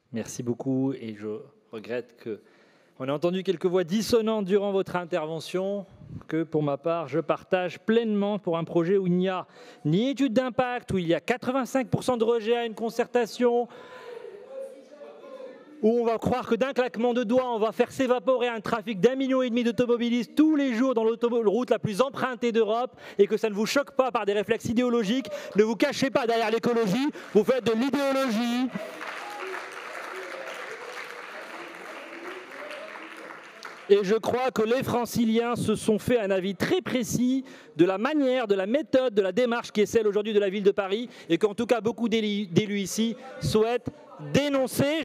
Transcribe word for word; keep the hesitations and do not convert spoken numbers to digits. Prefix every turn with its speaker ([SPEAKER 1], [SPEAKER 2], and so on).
[SPEAKER 1] Merci beaucoup et je regrette qu'on ait entendu quelques voix dissonantes durant votre intervention que pour ma part je partage pleinement pour un projet où il n'y a ni étude d'impact, où il y a quatre-vingt-cinq pour cent de rejet à une concertation, où on va croire que d'un claquement de doigts, on va faire s'évaporer un trafic d'un million et demi d'automobilistes tous les jours dans l'autoroute la plus empruntée d'Europe et que ça ne vous choque pas par des réflexes idéologiques. Ne vous cachez pas derrière l'écologie, vous faites de l'idéologie. Et je crois que les franciliens se sont fait un avis très précis de la manière, de la méthode, de la démarche qui est celle aujourd'hui de la ville de Paris et qu'en tout cas beaucoup d'élus ici souhaitent dénoncer.